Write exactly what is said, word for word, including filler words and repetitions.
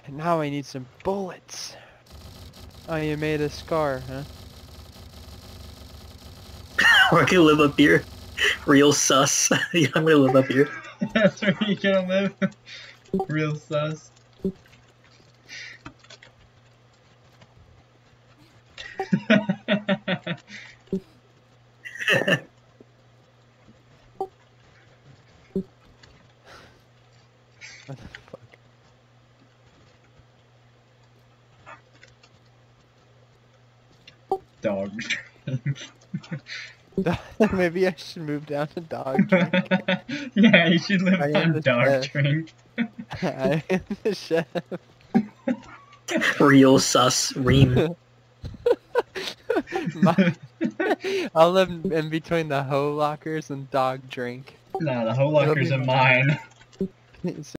Now I need some bullets. Oh, you made a scar, huh? We're gonna live up here. Real sus. Yeah, I'm gonna live up here. That's where you gonna live. Real sus. What the fuck? Dog drink. Maybe I should move down to dog drink. Yeah, you should live I am on the dog chef. drink. I am the chef. Real sus. Ream. My, I'll live in between the hoe lockers and dog drink. Nah, the whole locker's be in mine.